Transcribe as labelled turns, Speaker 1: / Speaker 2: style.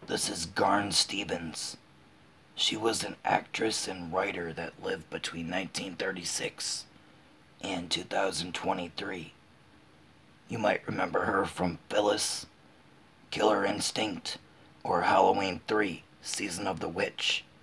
Speaker 1: This is Garn Stephens. She was an actress and writer that lived between 1936 and 2023. You might remember her from Phyllis, Killer Instinct, or Halloween 3, Season of the Witch.